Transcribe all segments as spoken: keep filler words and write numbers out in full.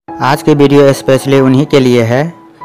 आज की video specially उन्हीं के लिए है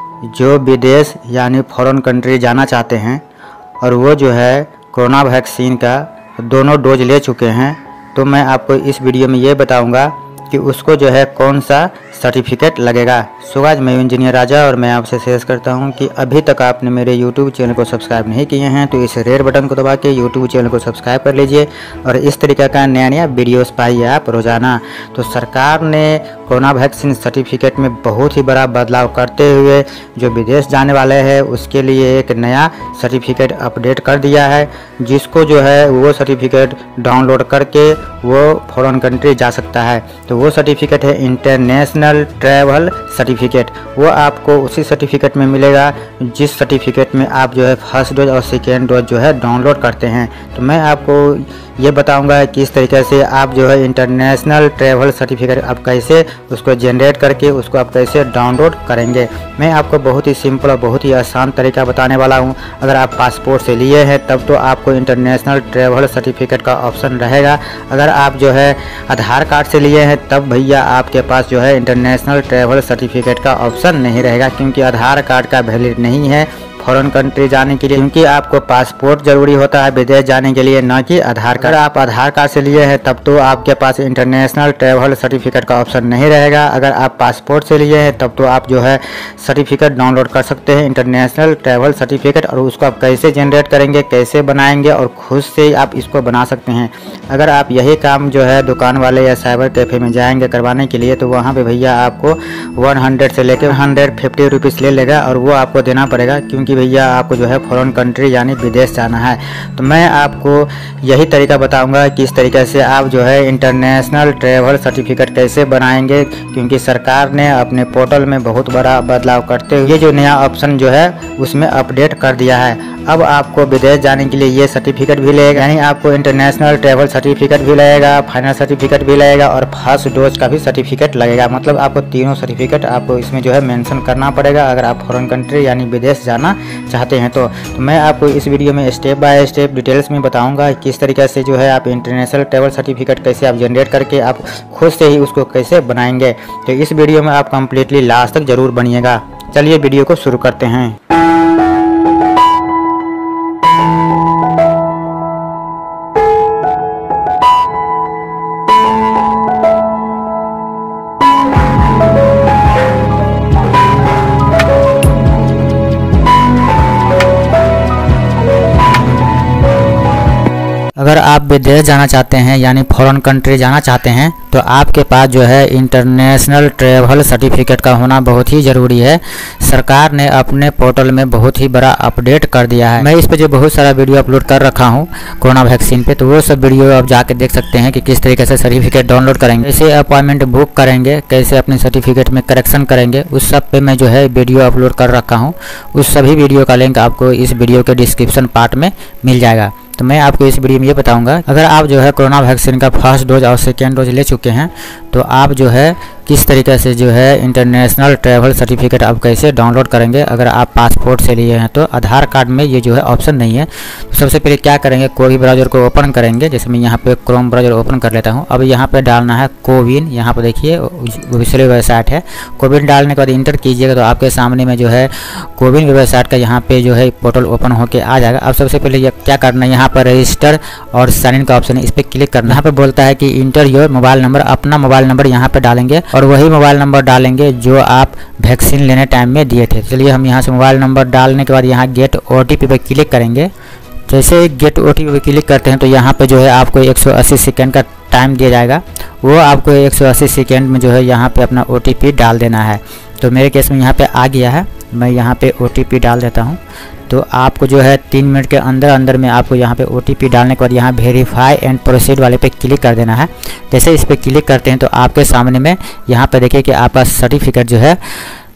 जो विदेश यानी फॉरेन कंट्री जाना चाहते हैं और वो जो है कोरोना वैक्सीन का दोनों डोज ले चुके हैं। तो मैं आपको इस वीडियो में ये बताऊंगा कि उसको जो है कौन सा सर्टिफिकेट लगेगा। सो आज मैं इंजीनियर राजा और मैं आपसे शेयर करता हूं कि अभी तक आपने मेरे यूट्यूब चैनल को सब्सक्राइब नहीं किए हैं तो इस रेड बटन को दबा के यूट्यूब चैनल को सब्सक्राइब कर लीजिए और इस तरीके का नया नया वीडियोस पाइए आप रोज़ाना। तो सरकार ने कोरोना वैक्सीन सर्टिफिकेट में बहुत ही बड़ा बदलाव करते हुए जो विदेश जाने वाले हैं उसके लिए एक नया सर्टिफिकेट अपडेट कर दिया है, जिसको जो है वो सर्टिफिकेट डाउनलोड करके वो फॉरेन कंट्री जा सकता है। तो वो सर्टिफिकेट है इंटरनेशनल ट्रैवल सर्टिफिकेट। वो आपको उसी सर्टिफिकेट में मिलेगा जिस सर्टिफिकेट में आप जो है फर्स्ट डोज और सेकेंड डोज जो है डाउनलोड करते हैं। तो मैं आपको ये बताऊंगा कि इस तरीके से आप जो है इंटरनेशनल ट्रैवल सर्टिफिकेट आप कैसे उसको जनरेट करके उसको आप कैसे डाउनलोड करेंगे। मैं आपको बहुत ही सिंपल और बहुत ही आसान तरीका बताने वाला हूं। अगर आप पासपोर्ट से लिए हैं तब तो आपको इंटरनेशनल ट्रैवल सर्टिफिकेट का ऑप्शन रहेगा। अगर आप जो है आधार कार्ड से लिए हैं तब भैया आपके पास जो है इंटरनेशनल ट्रैवल सर्टिफिकेट का ऑप्शन नहीं रहेगा, क्योंकि आधार कार्ड का वैलिड नहीं है फॉरेन कंट्री जाने के लिए, क्योंकि आपको पासपोर्ट जरूरी होता है विदेश जाने के लिए, न कि आधार कार्ड। अगर आप आधार कार्ड से लिए हैं तब तो आपके पास इंटरनेशनल ट्रैवल सर्टिफिकेट का ऑप्शन नहीं रहेगा। अगर आप पासपोर्ट से लिए हैं तब तो आप जो है सर्टिफिकेट डाउनलोड कर सकते हैं इंटरनेशनल ट्रैवल सर्टिफिकेट। और उसको आप कैसे जनरेट करेंगे, कैसे बनाएंगे और खुद से आप इसको बना सकते हैं। अगर आप यही काम जो है दुकान वाले या साइबर कैफे में जाएंगे करवाने के लिए तो वहाँ पे भैया आपको हंड्रेड से लेकर हंड्रेड फिफ्टी रुपीज़ ले लेगा और वो आपको देना पड़ेगा, क्योंकि भैया आपको जो है फॉरेन कंट्री यानी विदेश जाना है। तो मैं आपको यही तरीका बताऊंगा कि इस तरीके से आप जो है इंटरनेशनल ट्रैवल सर्टिफिकेट कैसे बनाएंगे, क्योंकि सरकार ने अपने पोर्टल में बहुत बड़ा बदलाव करते हुए ये जो नया ऑप्शन जो है उसमें अपडेट कर दिया है। अब आपको विदेश जाने के लिए ये सर्टिफिकेट भी लगेगा, यानी आपको इंटरनेशनल ट्रैवल सर्टिफिकेट भी लगेगा, फाइनल सर्टिफिकेट भी लगेगा और फर्स्ट डोज का भी सर्टिफिकेट लगेगा। मतलब आपको तीनों सर्टिफिकेट आपको इसमें जो है मेंशन करना पड़ेगा अगर आप फॉरेन कंट्री यानी विदेश जाना चाहते हैं तो। तो मैं आपको इस वीडियो में स्टेप बाय स्टेप डिटेल्स में बताऊंगा किस तरीके से जो है आप इंटरनेशनल ट्रैवल सर्टिफिकेट कैसे आप जनरेट करके आप खुद से ही उसको कैसे बनाएंगे। तो इस वीडियो में आप कंप्लीटली लास्ट तक जरूर बनिएगा। चलिए वीडियो को शुरू करते हैं। अगर आप विदेश जाना चाहते हैं यानी फॉरेन कंट्री जाना चाहते हैं तो आपके पास जो है इंटरनेशनल ट्रैवल सर्टिफिकेट का होना बहुत ही ज़रूरी है। सरकार ने अपने पोर्टल में बहुत ही बड़ा अपडेट कर दिया है। मैं इस पे जो बहुत सारा वीडियो अपलोड कर रखा हूँ कोरोना वैक्सीन पे, तो वो सब वीडियो आप जाके देख सकते हैं कि किस तरीके से सर्टिफिकेट डाउनलोड करेंगे, कैसे अपॉइंटमेंट बुक करेंगे, कैसे अपने सर्टिफिकेट में करेक्शन करेंगे, उस सब पे मैं जो है वीडियो अपलोड कर रखा हूँ। उस सभी वीडियो का लिंक आपको इस वीडियो के डिस्क्रिप्शन पार्ट में मिल जाएगा। तो मैं आपको इस वीडियो में ये बताऊंगा, अगर आप जो है कोरोना वैक्सीन का फर्स्ट डोज और सेकेंड डोज ले चुके हैं तो आप जो है किस तरीके से जो है इंटरनेशनल ट्रैवल सर्टिफिकेट आप कैसे डाउनलोड करेंगे। अगर आप पासपोर्ट से लिए हैं तो आधार कार्ड में ये जो है ऑप्शन नहीं है। तो सबसे पहले क्या करेंगे, कोई भी ब्राउज़र को ओपन करेंगे। जैसे मैं यहाँ पे क्रोम ब्राउज़र ओपन कर लेता हूँ। अब यहाँ पे डालना है कोविन। यहाँ पे देखिए ऑफिशियल वेबसाइट है। कोविन डालने के बाद इंटर कीजिएगा तो आपके सामने में जो है कोविन वेबसाइट का यहाँ पे जो है पोर्टल ओपन होकर आ जाएगा। अब सबसे पहले ये क्या करना है, यहाँ पर रजिस्टर और साइन इन का ऑप्शन है, इस पर क्लिक करना। यहाँ पे बोलता है कि इंटर योर मोबाइल नंबर, अपना मोबाइल नंबर यहाँ पे डालेंगे और वही मोबाइल नंबर डालेंगे जो आप वैक्सीन लेने टाइम में दिए थे। चलिए हम यहाँ से मोबाइल नंबर डालने के बाद यहाँ गेट ओटीपी पे क्लिक करेंगे। जैसे गेट ओटीपी पे क्लिक करते हैं तो यहाँ पे जो है आपको एक सौ अस्सी सेकेंड का टाइम दिया जाएगा। वो आपको एक सौ अस्सी सेकेंड में जो है यहाँ पे अपना ओटीपी डाल देना है। तो मेरे केस में यहाँ पे आ गया है, मैं यहाँ पे ओटीपी डाल देता हूँ। तो आपको जो है तीन मिनट के अंदर अंदर में आपको यहाँ पे ओटीपी डालने के बाद यहाँ वेरीफाई एंड प्रोसीड वाले पे क्लिक कर देना है। जैसे इस पे क्लिक करते हैं तो आपके सामने में यहाँ पे देखिए कि आपका सर्टिफिकेट जो है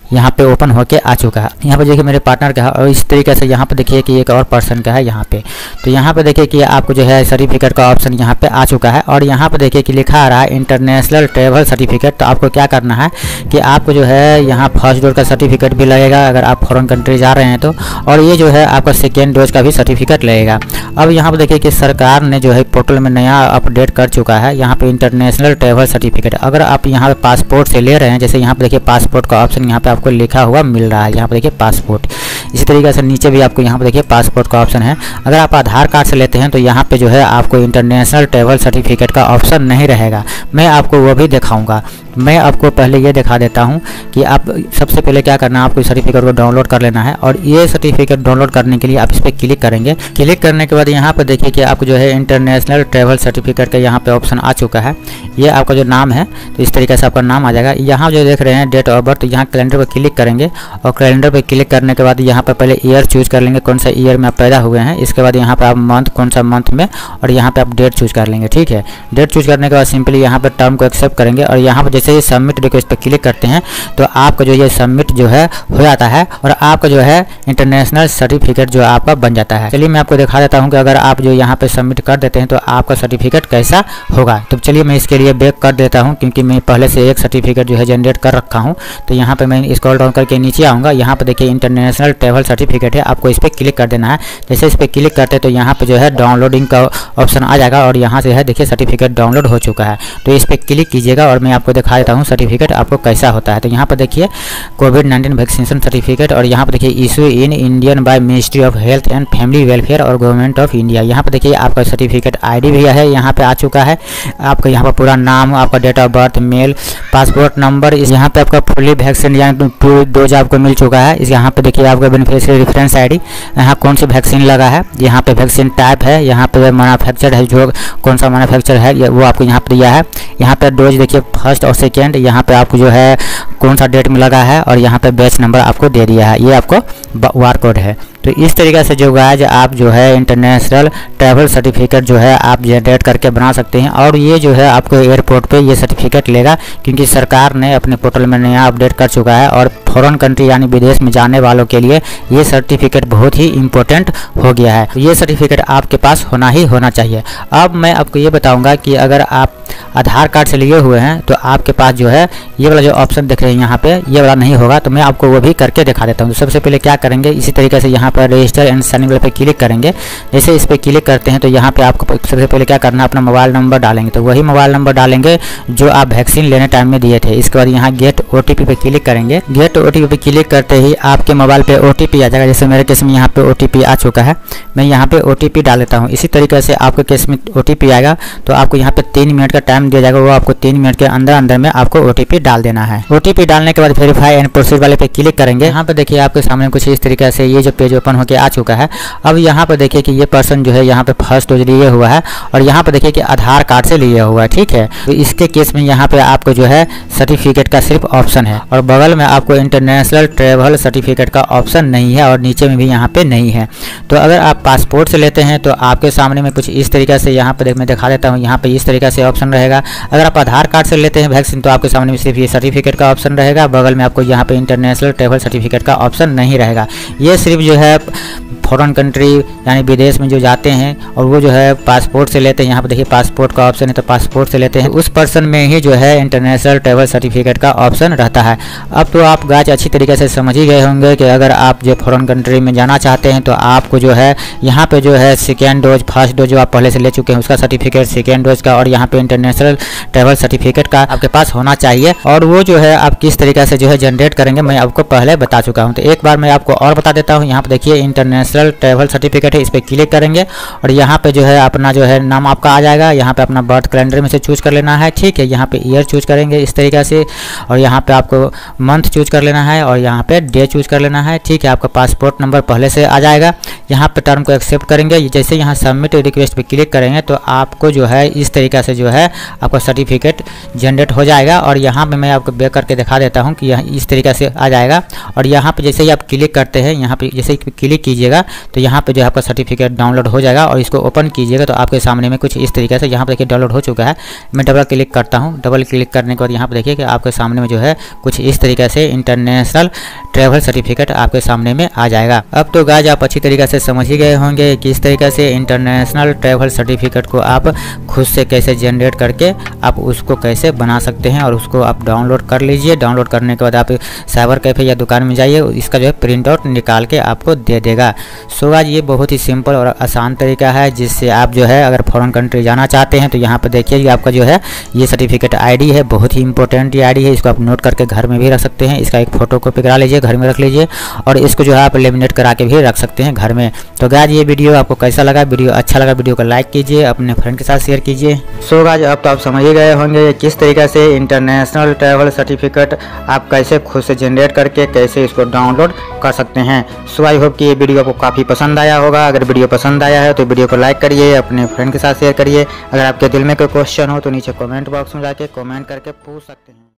यहाँ पे ओपन होके आ चुका है। यहाँ पे देखिए मेरे पार्टनर का है और इस तरीके से यहाँ पे देखिए कि एक और पर्सन का है यहाँ पे। तो यहाँ पे देखिए कि आपको जो है सर्टिफिकेट का ऑप्शन यहाँ पे आ चुका है और यहाँ पे देखिए कि लिखा आ रहा है इंटरनेशनल ट्रैवल सर्टिफिकेट। तो आपको क्या करना है कि आपको जो है यहाँ फर्स्ट डोज का सर्टिफिकेट भी लगेगा अगर आप फॉरेन कंट्री जा रहे हैं तो, और ये जो है आपका सेकेंड डोज का भी सर्टिफिकेट लगेगा। अब यहाँ पे देखिए कि सरकार ने जो है पोर्टल में नया अपडेट कर चुका है यहाँ पे इंटरनेशनल ट्रैवल सर्टिफिकेट। अगर आप यहाँ पे पासपोर्ट से ले रहे हैं, जैसे यहाँ पे देखिए पासपोर्ट का ऑप्शन यहाँ पे आपको लिखा हुआ मिल रहा है, यहाँ पे देखिए पासपोर्ट। इसी तरीके से नीचे भी आपको यहाँ पे देखिए पासपोर्ट का ऑप्शन है। अगर आप आधार कार्ड से लेते हैं तो यहाँ पे जो है आपको इंटरनेशनल ट्रैवल सर्टिफिकेट का ऑप्शन नहीं रहेगा। मैं आपको वो भी दिखाऊंगा। मैं आपको पहले ये दिखा देता हूँ कि आप सबसे पहले क्या करना है, आपको सर्टिफिकेट को डाउनलोड कर लेना है और ये सर्टिफिकेट डाउनलोड करने के लिए आप इस पर क्लिक करेंगे। क्लिक करने के बाद यहाँ पे देखिए कि आपको जो है इंटरनेशनल ट्रैवल सर्टिफिकेट का यहाँ पे ऑप्शन आ चुका है। ये आपका जो नाम है तो इस तरीके से आपका नाम आ जाएगा। यहाँ जो देख रहे हैं डेट ऑफ बर्थ, यहाँ कैलेंडर पर क्लिक करेंगे और कैलेंडर पर क्लिक करने के बाद यहाँ पर पहले ईयर चूज कर लेंगे, कौन सा ईयर में आप पैदा हुए हैं। इसके बाद यहाँ पर आप मंथ, कौन सा मंथ में, और यहाँ पे आप डेट चूज कर लेंगे। ठीक है, डेट चूज करने के बाद सिंपली यहाँ पर टर्म को एक्सेप्ट करेंगे और यहाँ पर जैसे ही सबमिट रिक्वेस्ट पर क्लिक करते हैं तो आपका जो ये सबमिट जो है हो जाता है और आपका जो है इंटरनेशनल सर्टिफिकेट जो आपका बन जाता है। चलिए मैं आपको दिखा देता हूँ कि अगर आप जो यहाँ पे सबमिट कर देते हैं तो आपका सर्टिफिकेट कैसा होगा। तो चलिए मैं इसके लिए बैक कर देता हूँ क्योंकि मैं पहले से एक सर्टिफिकेट जो है जनरेट कर रखा हूँ। तो यहाँ पे मैं स्क्रॉल डाउन करके नीचे आऊँगा, यहाँ पे देखिए इंटरनेशनल ट्रैवल सर्टिफिकेट है, आपको इस पर क्लिक कर देना है। जैसे इस पर क्लिक करते हैं तो यहाँ पे जो है डाउनलोडिंग का ऑप्शन आ जाएगा और यहाँ से है देखिए सर्टिफिकेट डाउनलोड हो चुका है। तो इस पर क्लिक कीजिएगा और मैं आपको दिखा देता हूँ सर्टिफिकेट आपको कैसा होता है। तो यहाँ पर देखिए कोविड नाइन्टीन वैक्सीनेशन सर्टिफिकेट और यहाँ पर देखिए issue in Indian by ministry of health and family welfare और गवर्नमेंट ऑफ इंडिया। यहाँ पर देखिए आपका सर्टिफिकेट आईडी भी है यहाँ पे आ चुका है। आपका यहाँ पर पूरा नाम, आपका date of birth, male, passport number, इस यहाँ पे आपका फुली वैक्सीन यानी टू डोज आपको मिल चुका है। इस यहाँ पे देखिए आपका बेनिफिशियरी रेफरेंस आईडी, यहाँ कौन सी वैक्सीन लगा है, यहाँ पे वैक्सीन टाइप है, यहाँ पे मैन्युफैक्चर है, जो कौन सा मैन्युफैक्चर है वो आपको यहाँ पे दिया है। यहाँ पे डोज देखिए फर्स्ट और सेकेंड, यहाँ पे आपको जो है कौन सा डेट में लगा है और यहाँ पे बैच नंबर आपको दे दिया है, ये आपको बार कोड है। तो इस तरीके से जो गाइज आप जो है इंटरनेशनल ट्रैवल सर्टिफिकेट जो है आप जनरेट करके बना सकते हैं और ये जो है आपको एयरपोर्ट पे ये सर्टिफिकेट लेगा क्योंकि सरकार ने अपने पोर्टल में नया अपडेट कर चुका है और फॉरेन कंट्री यानी विदेश में जाने वालों के लिए ये सर्टिफिकेट बहुत ही इंपॉर्टेंट हो गया है। तो ये सर्टिफिकेट आपके पास होना ही होना चाहिए। अब मैं आपको ये बताऊँगा कि अगर आप आधार कार्ड से लिए हुए हैं तो आपके पास जो है ये वाला जो ऑप्शन देख रहे हैं यहाँ पे ये वाला नहीं होगा। तो मैं आपको वो भी करके दिखा देता हूँ। तो सबसे पहले क्या करेंगे, इसी तरीके से यहाँ पर रजिस्टर एंड साइन इन पे क्लिक करेंगे। जैसे इस पर क्लिक करते हैं तो यहाँ पे आपको सबसे पहले क्या करना है, अपना मोबाइल नंबर डालेंगे। तो वही मोबाइल नंबर डालेंगे जो आप वैक्सीन लेने टाइम में दिए थे। इसके बाद यहाँ गेट ओ टी पी पे क्लिक करेंगे। गेट ओ टी पी पे क्लिक करते ही आपके मोबाइल पे ओ टी पी आ जाएगा। जैसे मेरे केस में यहाँ पे ओ टी पी आ चुका है, मैं यहाँ पे ओ टी पी डाल देता हूँ। इसी तरीके से आपके केस में ओ टी पी आएगा तो आपको यहाँ पे तीन मिनट का टाइम दिया जाएगा, वो आपको तीन मिनट के अंदर अंदर में आपको ओ टी पी डाल देना है। ओ टी पी डालने के बाद वेरीफाई एंड प्रोसीड वाले पे क्लिक करेंगे। यहाँ पे देखिए आपके सामने कुछ इस तरीके से ये जो पेज ओपन होकर आ चुका है। अब यहाँ पे देखिए कि ये पर्सन जो है यहाँ पे फर्स्ट डोज लिए हुआ है और यहाँ पे देखिए कि आधार कार्ड से लिया हुआ है। ठीक है, तो इसके केस में यहाँ पे आपको जो है सर्टिफिकेट का सिर्फ ऑप्शन है और बगल में आपको इंटरनेशनल ट्रैवल सर्टिफिकेट का ऑप्शन नहीं है और नीचे में भी यहाँ पे नहीं है। तो अगर आप पासपोर्ट से लेते हैं तो आपके सामने में कुछ इस तरीके से यहाँ पे देख मैं दिखा देता हूँ, यहाँ पे इस तरीके से ऑप्शन रहेगा। अगर आप आधार कार्ड से लेते हैं वैक्सीन तो आपके सामने में सिर्फ ये सर्टिफिकेट का ऑप्शन रहेगा, बगल में आपको यहाँ पे इंटरनेशनल ट्रैवल सर्टिफिकेट का ऑप्शन नहीं रहेगा। ये सिर्फ जो है फॉरेन कंट्री यानी विदेश में जो जाते हैं और वो जो है पासपोर्ट से लेते हैं, यहाँ पे देखिए पासपोर्ट का ऑप्शन है तो पासपोर्ट से लेते हैं, उस पर्सन में ही जो है इंटरनेशनल ट्रैवल सर्टिफिकेट का ऑप्शन रहता है। अब तो आप गाइस अच्छी तरीके से समझ ही गए होंगे कि अगर आप जो फॉरेन कंट्री में जाना चाहते हैं तो आपको जो है यहाँ पे जो है सेकेंड डोज, फर्स्ट डोज जो आप पहले से ले चुके हैं उसका सर्टिफिकेट, सेकेंड डोज का और यहाँ पे इंटरनेशनल ट्रैवल सर्टिफिकेट का आपके पास होना चाहिए। और वो जो है आप किस तरीके से जो है जनरेट करेंगे मैं आपको पहले बता चुका हूँ। तो एक बार मैं आपको और बता देता हूँ। यहाँ पे देखिए इंटरनेशनल ट्रैवल सर्टिफिकेट है, इस पर क्लिक करेंगे और यहाँ पे जो है अपना जो है नाम आपका आ जाएगा। यहाँ पे अपना बर्थ कैलेंडर में से चूज कर लेना है। ठीक है, यहाँ पे ईयर चूज करेंगे इस तरीके से और यहाँ पे आपको मंथ चूज कर लेना है और यहाँ पे डे चूज कर लेना है। ठीक है, आपका पासपोर्ट नंबर पहले से आ जाएगा। यहाँ पे टर्म को एक्सेप्ट करेंगे। जैसे यहाँ सबमिट रिक्वेस्ट पे क्लिक करेंगे तो आपको जो है इस तरीके से जो है आपका सर्टिफिकेट जनरेट हो जाएगा। और यहाँ पे मैं आपको बैक करके दिखा देता हूँ कि यहाँ इस तरीके से आ जाएगा। और यहाँ पे जैसे ही आप क्लिक करते हैं, यहाँ पे जैसे ही पे क्लिक कीजिएगा तो यहाँ पे जो आपका सर्टिफिकेट डाउनलोड हो जाएगा और इसको ओपन कीजिएगा तो आपके सामने में कुछ इस तरीके से यहाँ पे देखिए डाउनलोड हो चुका है। मैं डबल क्लिक करता हूँ। डबल क्लिक करने के बाद यहाँ पे देखिए कि आपके सामने में जो है कुछ इस तरीके से इंटरनेशनल ट्रैवल सर्टिफिकेट आपके सामने में आ जाएगा। अब तो गाइस आप अच्छी तरीके से समझ ही गए होंगे कि इस तरीके से इंटरनेशनल ट्रैवल सर्टिफिकेट को आप खुद से कैसे जनरेट करके आप उसको कैसे बना सकते हैं और उसको आप डाउनलोड कर लीजिए। डाउनलोड करने के बाद आप साइबर कैफे या दुकान में जाइए, इसका जो है प्रिंट आउट निकाल के आपको दे देगा। सो गाइस ये बहुत ही सिंपल और आसान तरीका है जिससे आप जो है अगर फॉरेन कंट्री जाना चाहते हैं तो यहाँ पर देखिए कि आपका जो है ये सर्टिफिकेट आईडी है, बहुत ही इंपॉर्टेंट ये आईडी है। इसको आप नोट करके घर में भी रख सकते हैं। इसका एक फोटो कॉपी करा लीजिए, घर में रख लीजिए और इसको जो है आप लेमिनेट करा के भी रख सकते हैं घर में। तो गाइस ये वीडियो आपको कैसा लगा? वीडियो अच्छा लगा वीडियो को लाइक कीजिए, अपने फ्रेंड के साथ शेयर कीजिए। सो गाइस अब तो आप समझ ही गए होंगे किस तरीके से इंटरनेशनल ट्रैवल सर्टिफिकेट आप कैसे खुद से जनरेट करके कैसे इसको डाउनलोड कर सकते हैं। सो आई होप कि ये वीडियो आपको काफ़ी पसंद आया होगा। अगर वीडियो पसंद आया है तो वीडियो को लाइक करिए, अपने फ्रेंड के साथ शेयर करिए। अगर आपके दिल में कोई क्वेश्चन हो तो नीचे कमेंट बॉक्स में जाके कमेंट करके पूछ सकते हैं।